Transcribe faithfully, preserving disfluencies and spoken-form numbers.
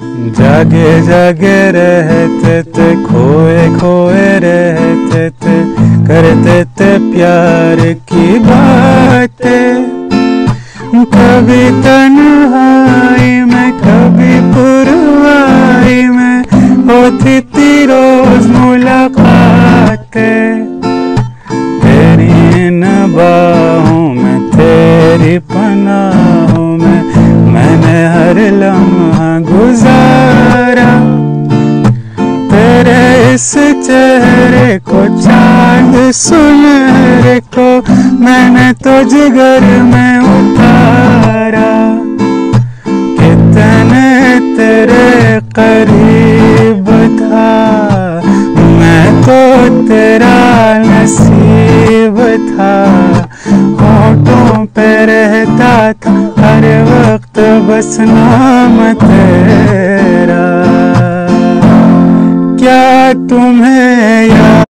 जागे जागे रहते थे, खोए खोए रहते थे, करते थे प्यार की बातें। कभी तन्हाई में कभी पुरवाई में होती थी रोज मुलाकातें। तेरी इन बाहों में तेरी पनाहों में मैंने हर लम्हा गुजारा। तेरे इस चेहरे को चांद सुनहरे को मैंने तो जिगर में उतारा। कितने तेरे करीब था मैं तो तेरा नसीब था। होठों पे रहता था हर वक्त बस नाम तेरा। क्या तुम्हें याद